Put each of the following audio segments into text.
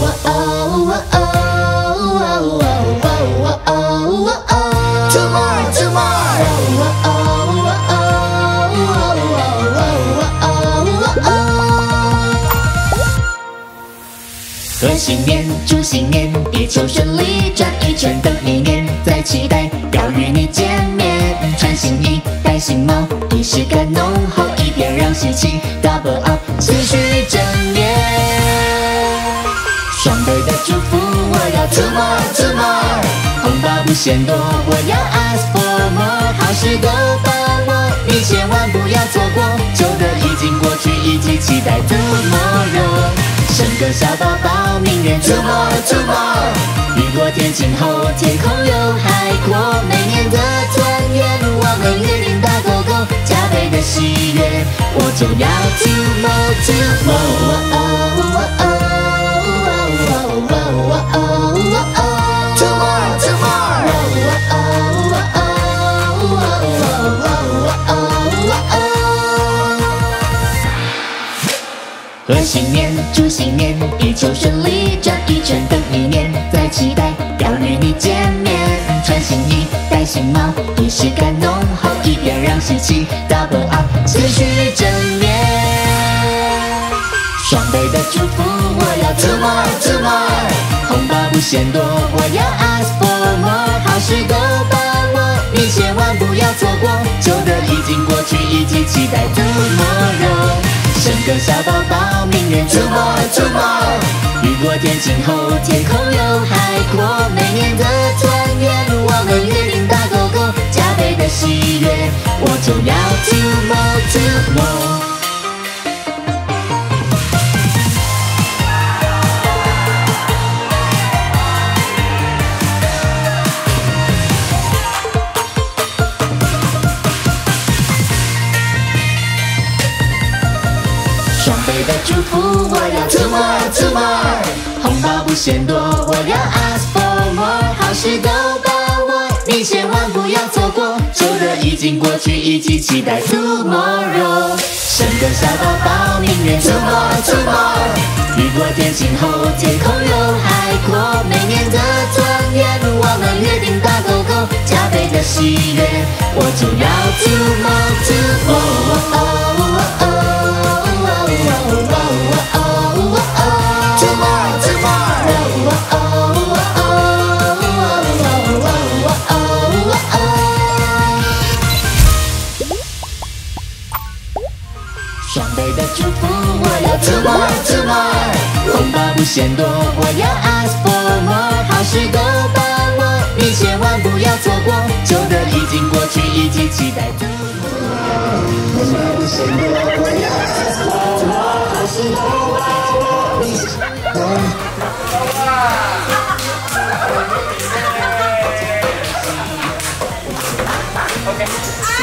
贺新年，祝新年，地球顺利转一圈，等一年，在期待要与你见面。穿新衣，戴新帽，仪式感浓厚一点，让喜气 double up， 思绪正面。双倍的祝福，我要 two more two more， 红包不嫌多，我要 ask for more， 好事都把握，你千万不要错过，旧的已经过去，一起期待 tomorrow。生个小宝宝，明年 tomorrow tomorrow， 雨过天晴后，天空有海阔，每年的团圆，我们约定打勾勾，加倍的喜悦，我就要 tomorrow tomorrow。贺新年，祝新年，地球顺利转一圈，等一年，在期待要与你见面。穿新衣，戴新帽，仪式感浓厚一点，让喜气 double up， 思绪正面。双倍的祝福，我要 two more two more， 红包不嫌多，我要 ask for more， 好事都把握，你千万不要错过，旧的已经过去，一起期待 tomorrow。生个小宝宝，明年 tomorrow tomorrow， 雨过天晴后，天空有海阔，每年的团圆，我们约定打勾勾，加倍的喜悦，我就要 tomorrow tomorrow。双倍的祝福，我要 tomorrow tomorrow， 红包不嫌多，我要 ask for more， 好事都把握，你千万不要错过，旧的已经过去，一起期待 tomorrow。生个小宝宝，明年 tomorrow tomorrow， 雨过天晴后，天空有海阔，每年的团圆，我们约定打勾勾，加倍的喜悦，我就要 tomorrow tomorrow。双倍的祝福，我要 tomorrow tomorrow， 红包不嫌多，我要 ask for more， 好事都把握，你千万不要错过，旧的已经过去，一起期待 tomorrow。红包不嫌多，我要 ask for more， 好事都把握，你千万不要错过。OK。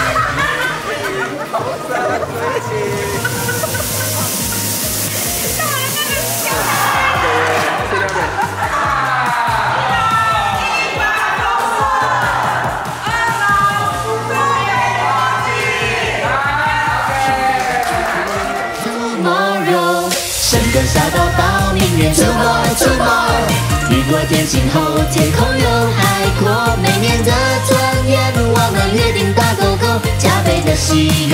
生个小宝宝，明年 tomorrow tomorrow， 雨过天晴后，天空有海阔，每年的团圆，我们约定打勾勾，加倍的喜悦。